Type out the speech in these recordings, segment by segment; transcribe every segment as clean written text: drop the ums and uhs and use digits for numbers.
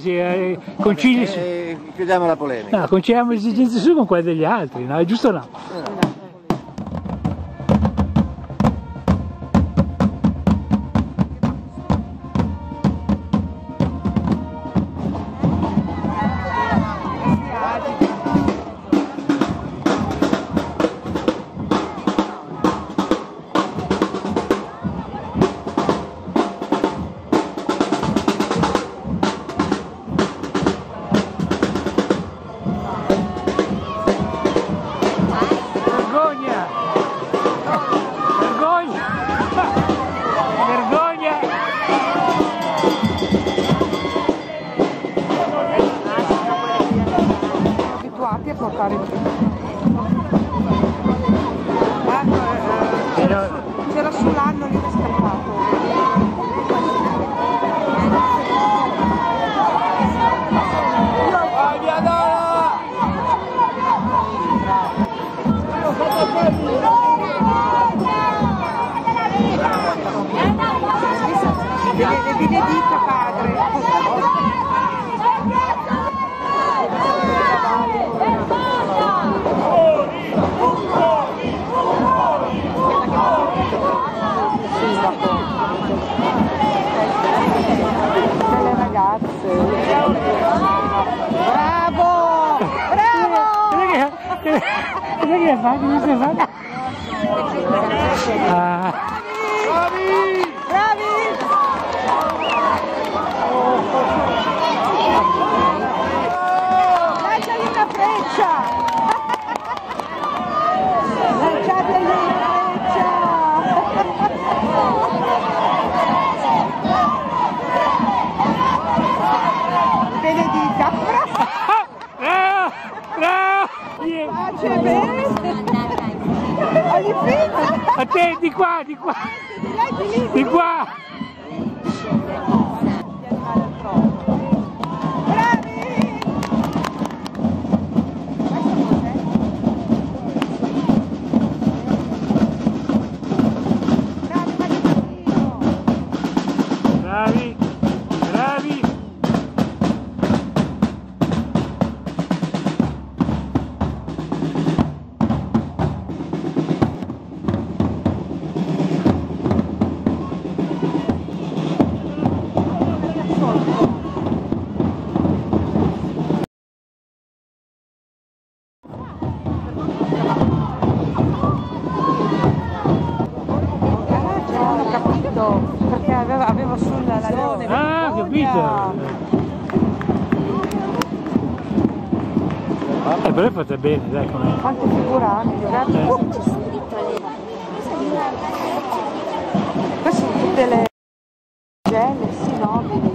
sì, concili... chiudiamo la polemica. No, conciliamo le esigenze sue con quelle degli altri, no? È giusto o no? C'era sull'anno lì che è scappato. Vai via Dora! Le benedica padre. Delle ragazze. Bravo! Bravo! Cosa che fa? Cosa si fa? Bravi! Bravi! Lanciagli una freccia! Lanciategli una freccia! Benedica! Bravo! Pace bene! Ogni finta! A te, di qua, di qua! Di qua! Bravi! Bravi! Perché avevo sulla leone. Ah, capito! Però è fatta bene, dai, com'è. Quante figuranti, guarda. Queste sono tutte le gelle, sì, nobili.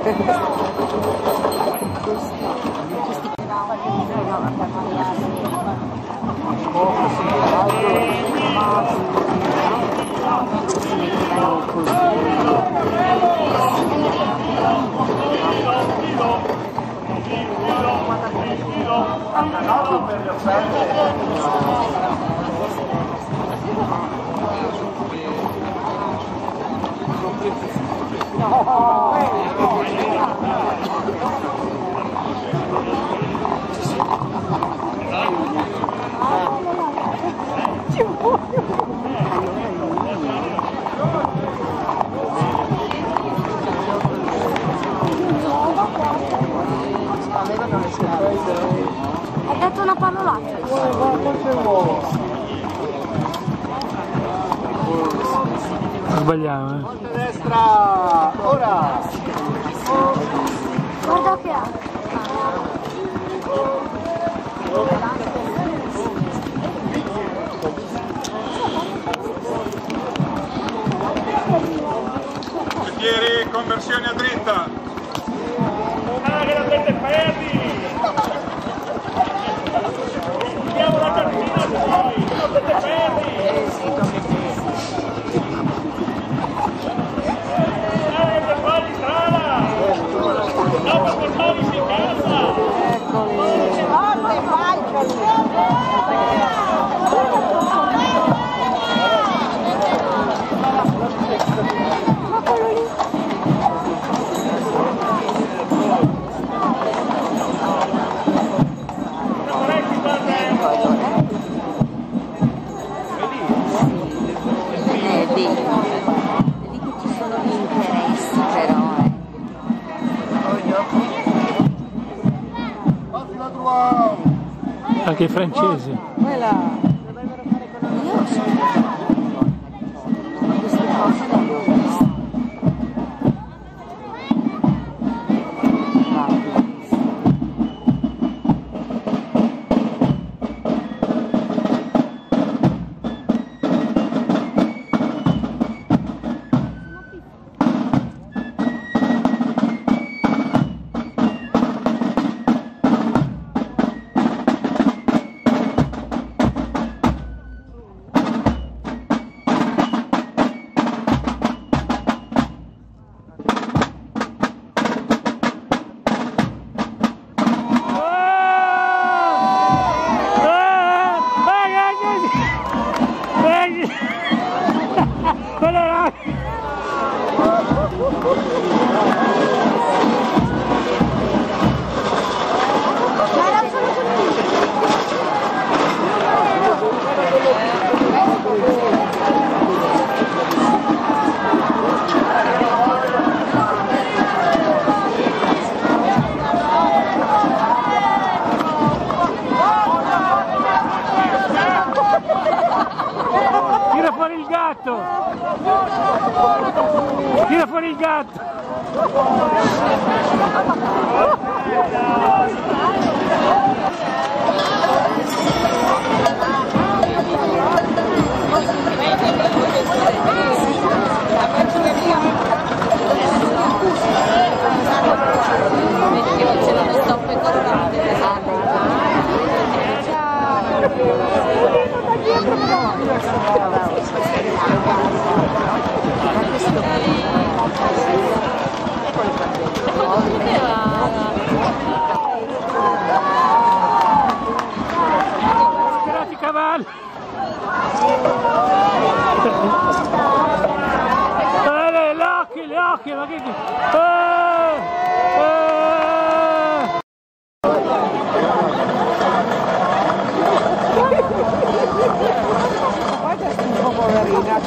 Ha detto una parolaccia. Sbagliamo, eh. Volta destra, ora! Guarda a fianco. Ieri conversione a dritta. Ah, che l'avete fermi! Andiamo la cartina poi! Non siete fermi! Dai, per fare strada! Dopo portarli in casa! Vedi che ci sono gli interessi però, Anche i francesi. Quella. Io sono queste cose da loro. Tira fuori il gatto! Tira fuori il gatto! Sperati i cavalli! Le occhi, ma che... Guarda sto poverina,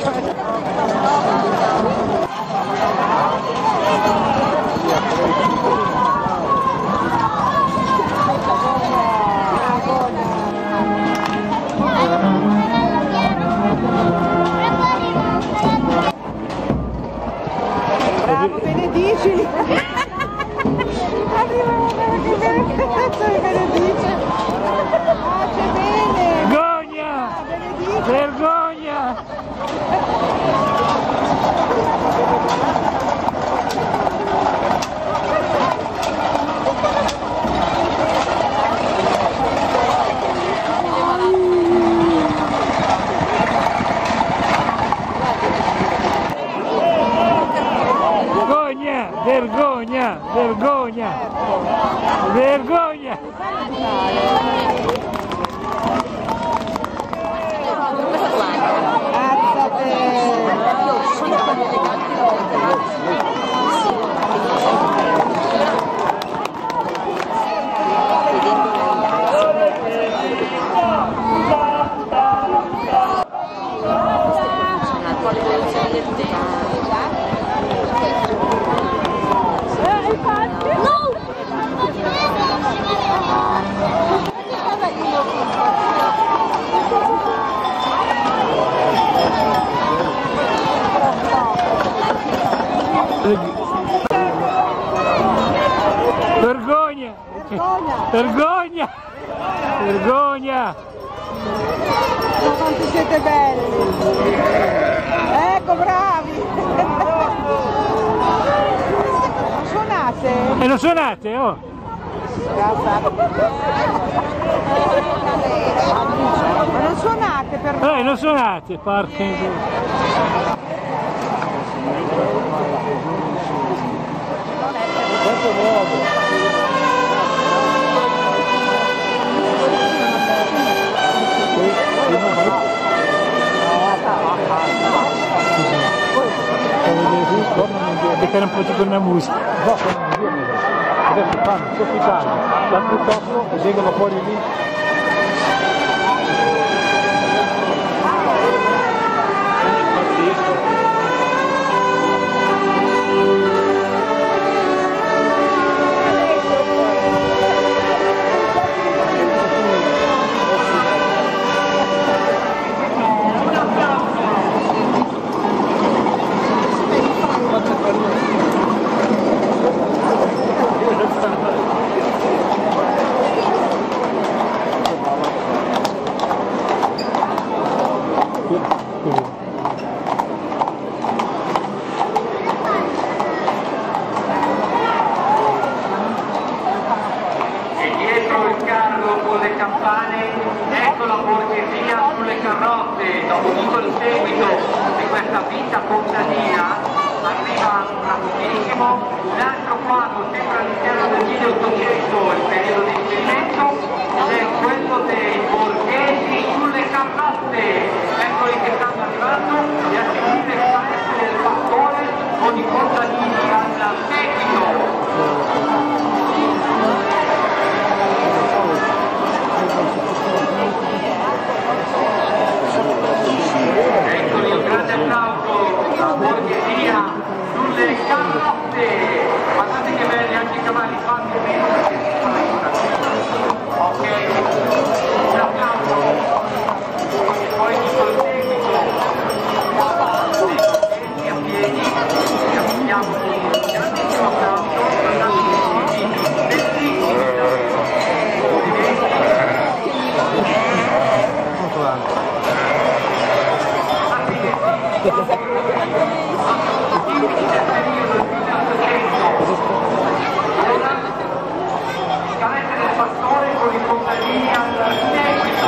bravo, benedicili! Arrivano che benedice! Pace bene! Vergogna! Benedice! Vergogna! Vergogna! Vergogna! Vergogna! Vergogna! Vergogna! Vergogna! Ma quanti siete belli! Ecco, bravi! Non suonate? E non suonate, oh! Ma non suonate per me? Non suonate, porca! Beccare un po' di quella musica. No, adesso fanno soffitare dal piuttosto e vengono fuori lì. Ecco la borghesia sulle carrozze. Dopo tutto il seguito di questa vita contadina arriva rapidissimo un altro quadro sempre all'interno del 1800, il periodo di inserimento, ed è quello dei borghesi sulle carrozze. Eccoli che stanno arrivando e a seguire il paese del fattore con i contadini al seguito. Eccoli, un grande applauso, la borghesia sulle carrozze. Guardate che belli anche i cavalli fanno meno. Ok, un applauso. E poi tutto il seguito. Borghesi a piedi, e abbiamo un grandissimo applauso. Bellissimi. Tipici del periodo del 1800, scalette del pastore con i contadini al seguito.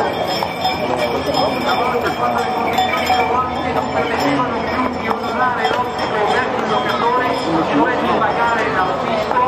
Una volta quando le condizioni economiche non permettevano più di onorare l'obbligo verso il giocatore, cioè di pagare l'acquisto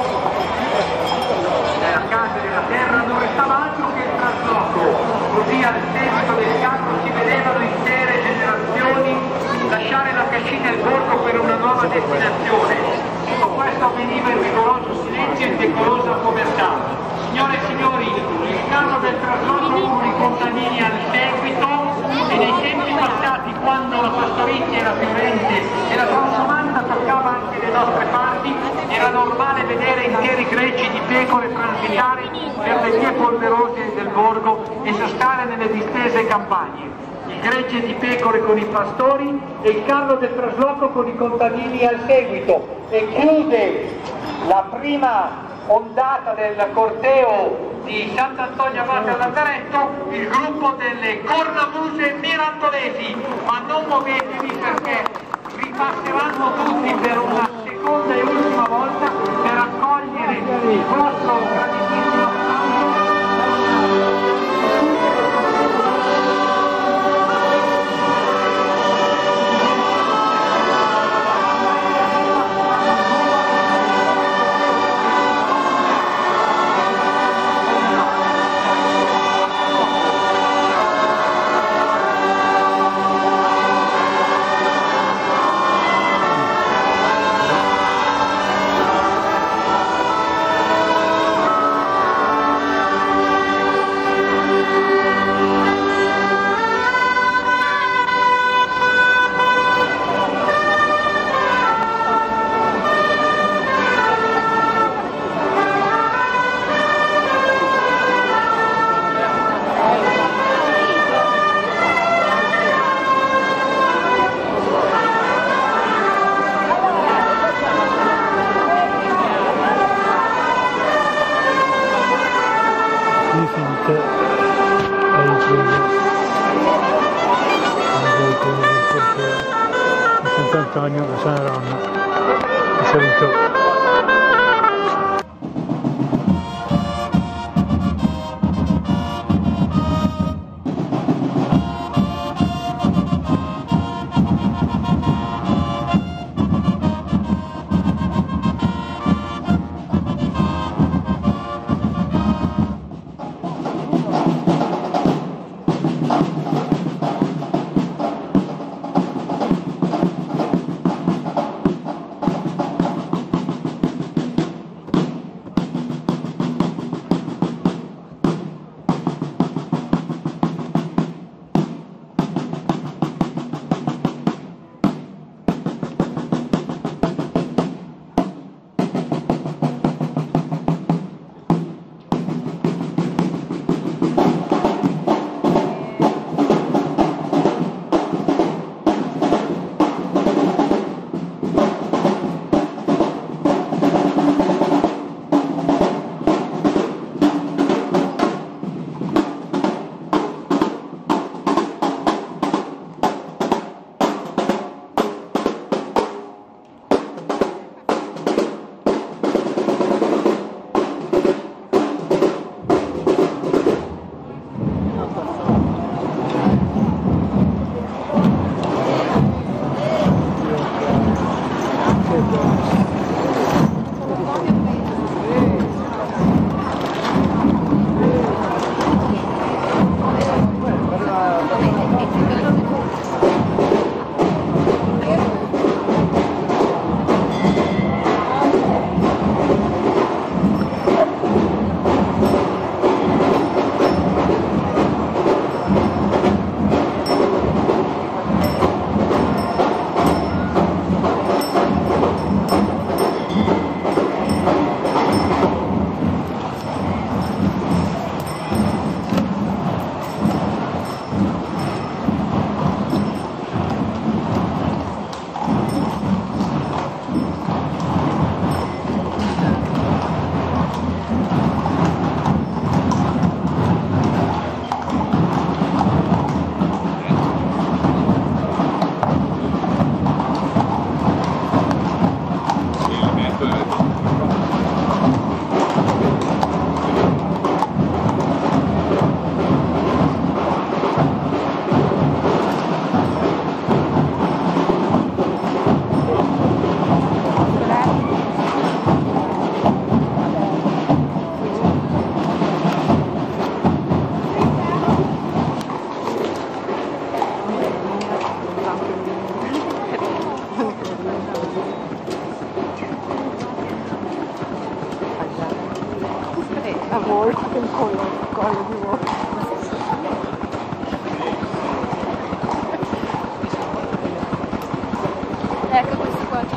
della casa e della terra, non restava altro che il trasloco. Così al seguito del carro si vedevano intere generazioni lasciare la cascina e il borgo per una nuova destinazione. Tutto questo avveniva in rigoroso silenzio e in decorosa povertà. Signore e signori, il carro del trasloco con i contadini al seguito, e nei tempi passati, quando la pastorizia era fiorente e la transumanza toccava anche le nostre parti, era normale vedere interi greggi di pecore transitare per le vie polverose del borgo e sostare nelle distese campagne. Il gregge di pecore con i pastori e il carro del trasloco con i contadini al seguito, e chiude la prima ondata del corteo di Sant'Antonio Abate al Lazaretto il gruppo delle cornamuse mirandolesi. Ma non muovetevi, perché ripasseranno tutti per una seconda e ultima volta per accogliere il vostro graditissimo applauso. Antonio, la sua donna, mi saluto. A voi, che il collo di voi. Ecco questo qua.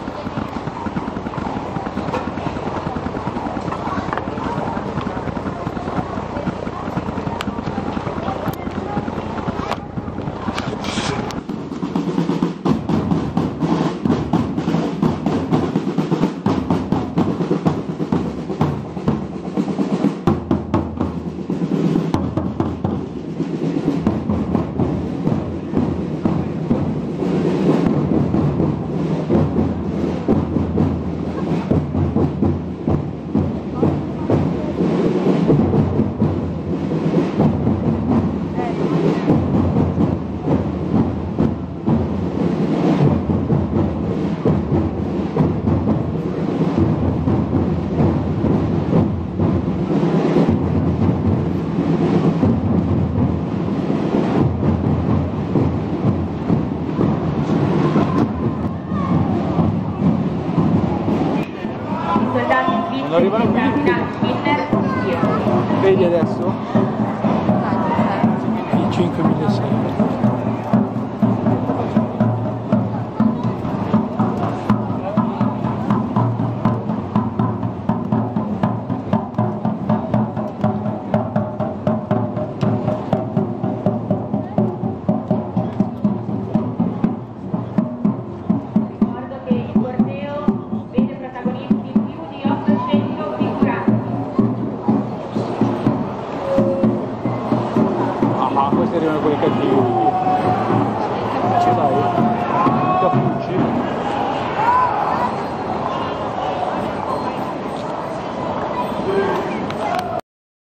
Non arrivano più. Vedi adesso? I 5.600. Questi arrivano quelli cattivi. Ce l'hai? Cappucci?